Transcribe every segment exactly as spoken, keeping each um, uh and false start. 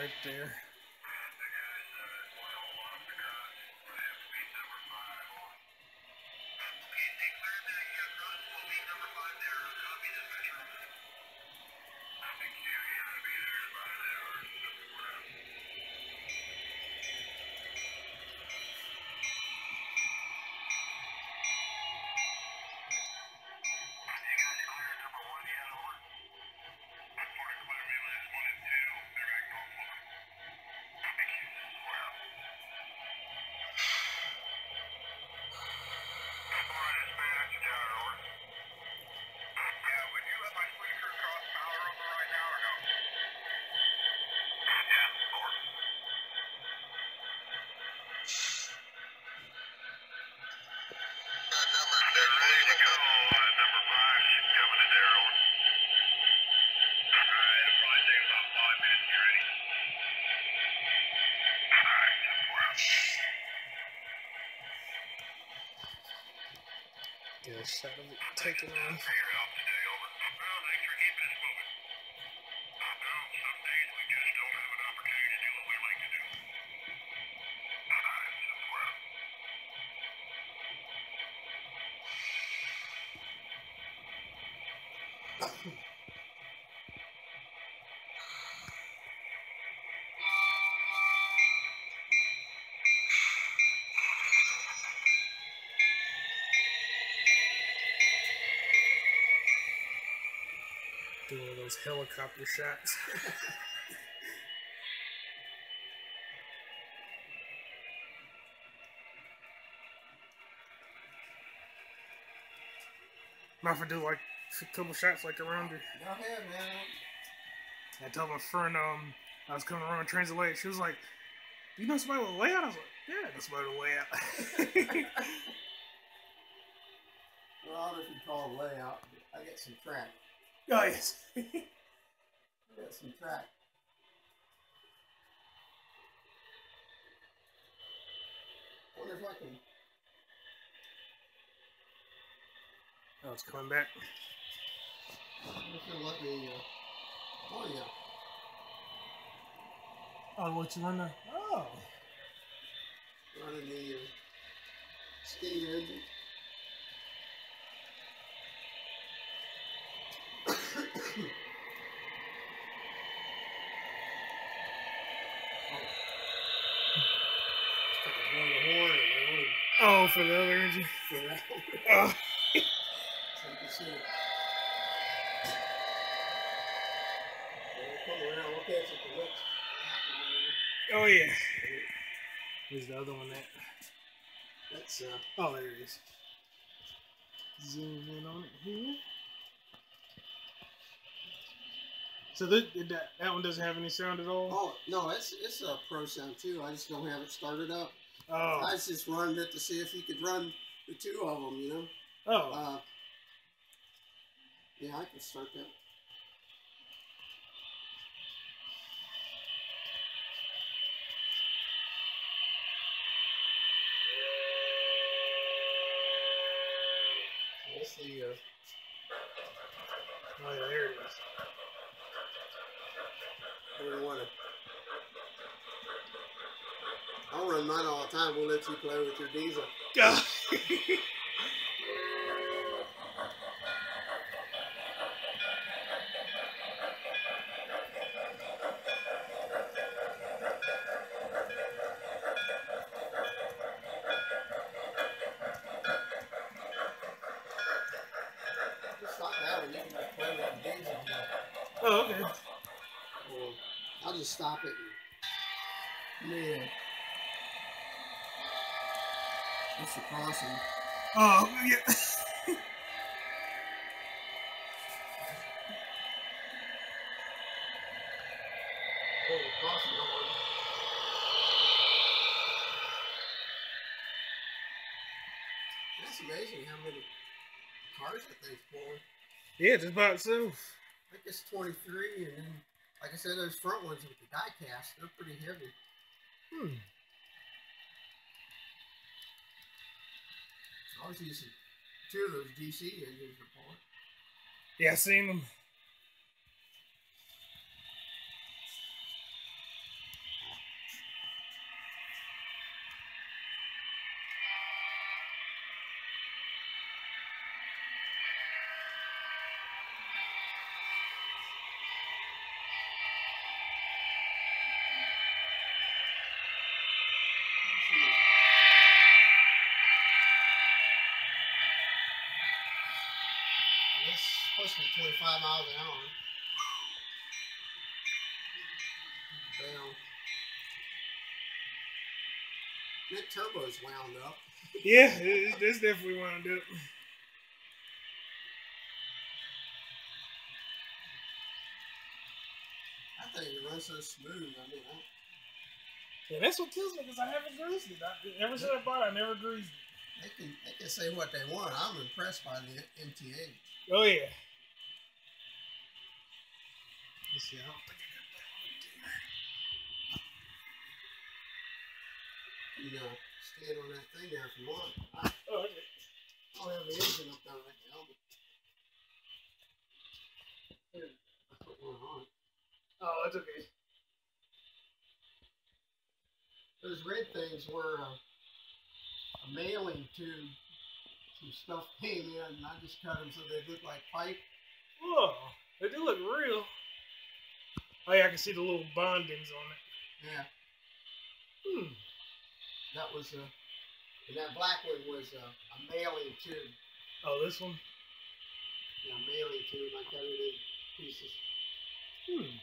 right there. Get a shot of it taking off. Do one of those helicopter shots. Might have to do like a couple shots like around her. Go ahead, man. I told my friend um I was coming around translate. She was like, "You know somebody with a layout?" I was like, "Yeah, I know somebody with a layout." Well, I don't know if you call it layout, but I got some track. Oh yes. I got some track. I wonder if I can. Oh, it's coming back. I wonder if it'll let me. Uh, oh yeah. Oh, what you run there? Oh. Running the uh, steam engine. Oh, for the other engine. For that. Oh. So you can see it. We'll come around, we'll catch it the lips. Oh yeah. Where's the other one at? That's uh oh, there it is. Zoom in on it here. So that that, that one doesn't have any sound at all? Oh no, it's it's a pro sound too. I just don't have it started up. Oh. I just run it to see if you could run the two of them, you know. Oh. Uh, yeah, I can start that. Let's see. Uh, oh yeah, there it is. What do you want to? I'll run mine all the time. We'll let you play with your diesel. God. Just stop that one. You can just play with the diesel. Oh, okay. Well, I'll just stop it. And, yeah. That's the crossing. Oh, yeah. Oh, the crossing don't work. That's amazing how many cars that thing's pulling. Yeah, just by itself. I think it's twenty-three, and then, like I said, those front ones with the die cast, they're pretty heavy. Hmm. I was using two of those D C engines to pull it. Yeah, I seen them. Less than twenty-five miles an hour. Down. That turbo's wound up. Yeah, it, it's definitely wound up. I think it runs so smooth. I mean, I, yeah, that's what kills me because I haven't greased it. I, ever since I bought it, I never greased it. they can they can say what they want. I'm impressed by the M T H. Oh yeah. Let's see. I don't think I got that one You know, stand on that thing there if you want. I, oh, okay. I don't have the engine up there right now, but here, I put one on. Oh, that's okay. Those red things were uh, a mailing to some stuff came in, and I just cut them so they look like pipe. Whoa, they do look real. Oh yeah, I can see the little bondings on it. Yeah. Hmm. That was a, and that black one was a, a mailing tube. Oh, this one? Yeah, mailing tube. I cut it in pieces. Hmm.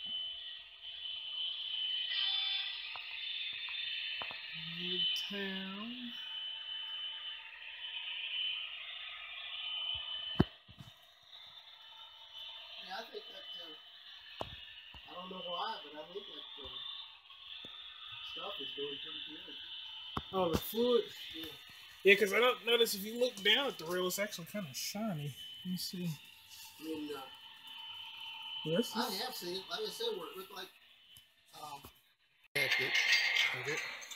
Midtown. Yeah, I think that, uh, I don't know why, but I think that uh, stuff is doing pretty good. Oh, the fluid? Yeah. Yeah, because I don't notice if you look down at the rail, it's actually kind of shiny. Let me see. I mean, uh, Yes? I have seen it. Like I said, where it looked like, um, that's it. Okay.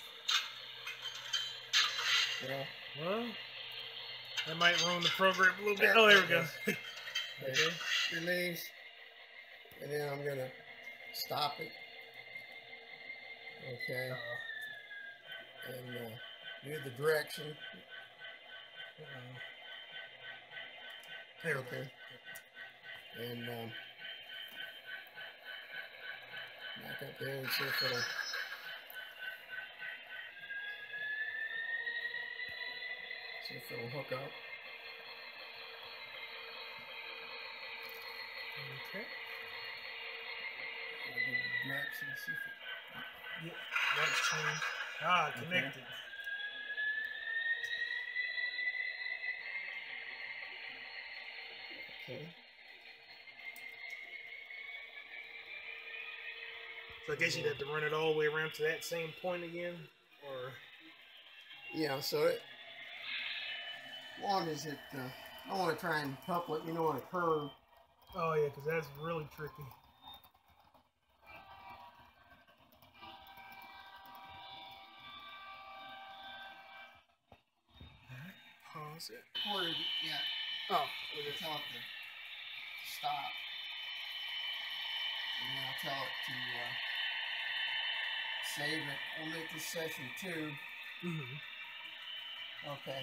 Yeah. Well, that might ruin the program a little bit. Oh, there we go. Okay. Release. And then I'm going to stop it. Okay. Uh-oh. And uh, do the direction. Uh-oh. There we go. Okay. And um, back up there and see if it'll. See if it'll hook up. Okay. I'll give it direction, see if it. Yep, that's changed. Ah, connected. Okay. Okay. So I guess you'd have to run it all the way around to that same point again, or Yeah. So it. One is it. Uh, I don't want to try and couple it, you know, on a curve. oh yeah, because that's really tricky. Pause it. Or yeah. Oh, We'll tell it to stop. And then I'll tell it to uh, save it. We'll make this session two. mm-hmm. Okay.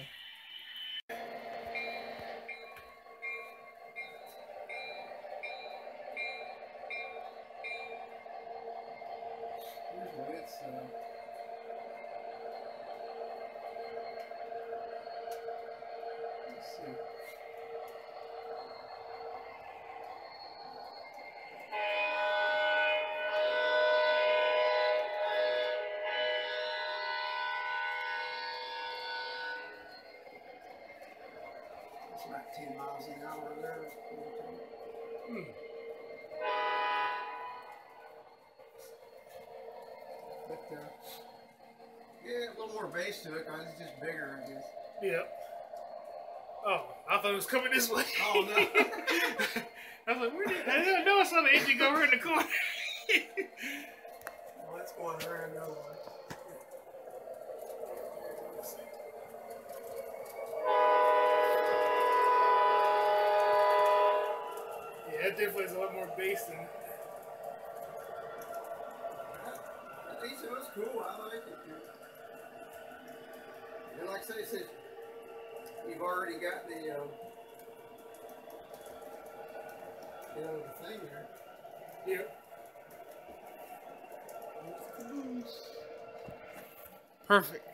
Here's what it's. Uh, let's see. It's about ten miles an hour there. Hmm. But uh, yeah, a little more bass to it because it's just bigger, I guess. Yep. Oh, I thought it was coming this way. Oh no! I was like, where did I didn't know I saw the engine go right in the corner. Well, it's going around the other way. Yeah, that definitely has a lot more bass than. At least it was cool. I like it. And like I say, since you've already got the, uh, you know, the thing there. Yep. Perfect.